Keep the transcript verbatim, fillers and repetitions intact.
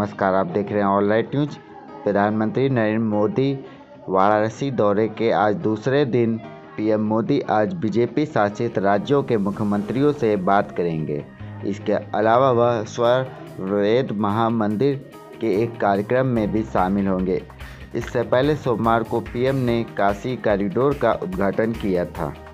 नमस्कार, आप देख रहे हैं ऑल राइट न्यूज। प्रधानमंत्री नरेंद्र मोदी वाराणसी दौरे के आज दूसरे दिन पीएम मोदी आज बीजेपी शासित राज्यों के मुख्यमंत्रियों से बात करेंगे। इसके अलावा वह स्वरवेद महामंदिर के एक कार्यक्रम में भी शामिल होंगे। इससे पहले सोमवार को पीएम ने काशी कॉरिडोर का उद्घाटन किया था।